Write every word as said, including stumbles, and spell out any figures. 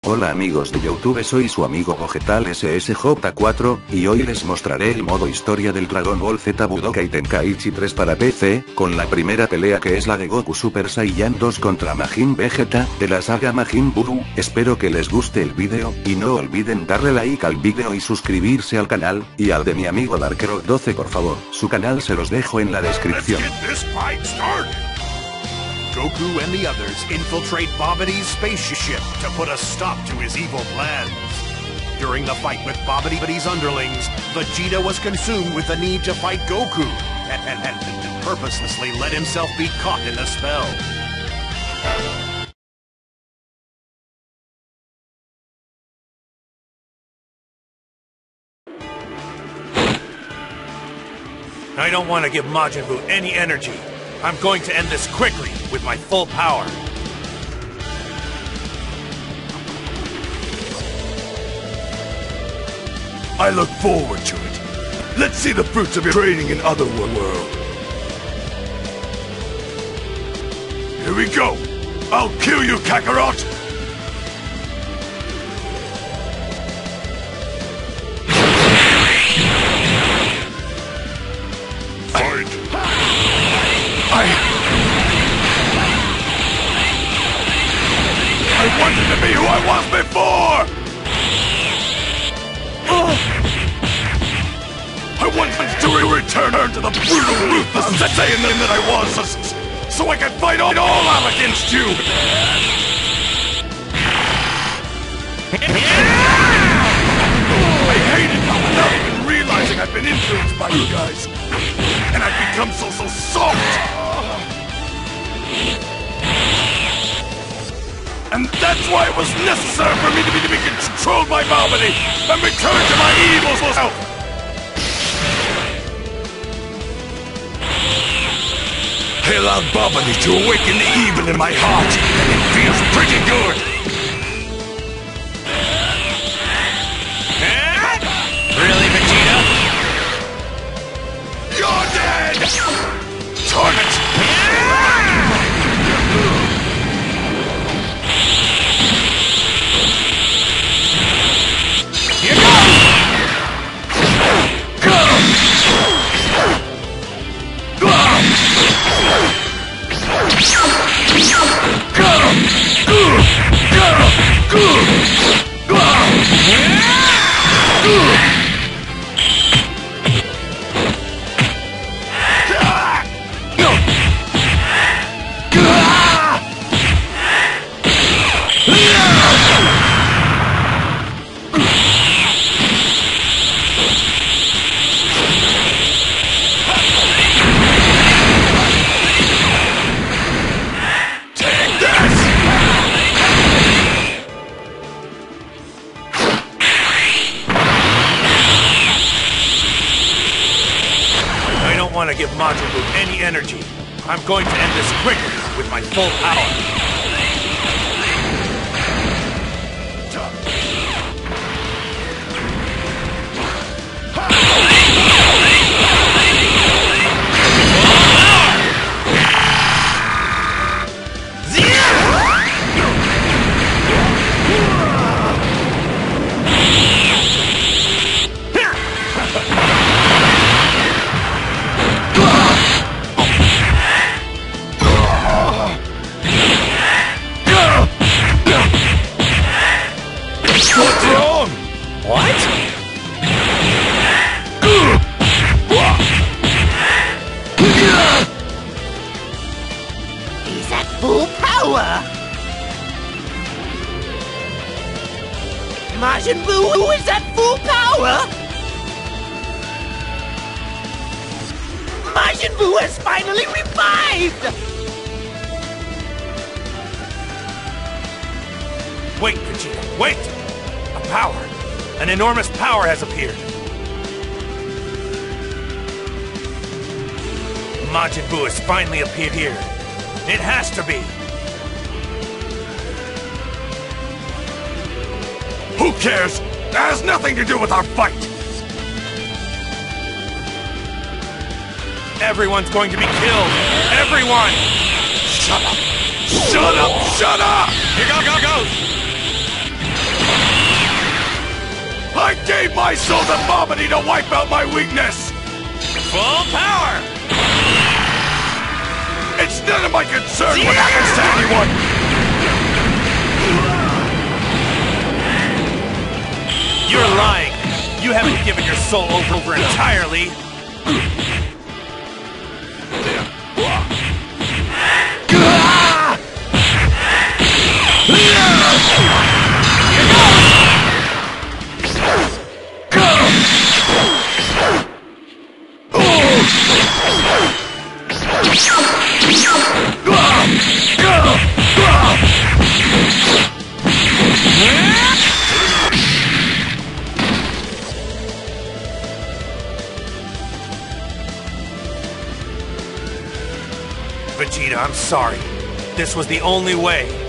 Hola amigos de YouTube, soy su amigo Vegetal S S J cuatro, y hoy les mostraré el modo historia del Dragon Ball Z Budokai Tenkaichi tres para P C, con la primera pelea que es la de Goku Super Saiyan dos contra Majin Vegeta, de la saga Majin Buu. Espero que les guste el vídeo, y no olviden darle like al vídeo y suscribirse al canal, y al de mi amigo Darkrock doce por favor, su canal se los dejo en la descripción. Goku and the others infiltrate Babidi's spaceship to put a stop to his evil plans. During the fight with Babidi's underlings, Vegeta was consumed with the need to fight Goku, and, and, and, and purposelessly let himself be caught in the spell. I don't want to give Majin Buu any energy. I'm going to end this quickly, with my full power. I look forward to it. Let's see the fruits of your training in Otherworld. Here we go. I'll kill you, Kakarot! I wanted to be who I was before! I wanted to return to the brutal, ruthless Saiyan that I was, so I could fight all, all out against you! I hated how without even realizing I've been influenced by you guys, and I've become so, so soft! And that's why it was necessary for me to be, to be controlled by Babidi and return to my evil self! I allowed Babidi to awaken the evil in my heart, and it feels pretty good! Really, Vegeta? You're dead! Turn it! I don't want to give Majin Buu any energy. I'm going to end this quickly with my full power. What's wrong? What? He's at full power! Majin Buu is at full power! Majin Buu has finally revived! Wait, Vegeta, wait! A power! An enormous power has appeared! Majin Buu has finally appeared here. It has to be! Who cares? That has nothing to do with our fight! Everyone's going to be killed! Everyone! Shut up! Shut up! Shut up! Here go, go, goes! gave my soul to Bobbity to wipe out my weakness! Full power! It's none of my concern what happens to anyone! You're lying! You haven't given your soul over entirely! Vegeta, I'm sorry. This was the only way.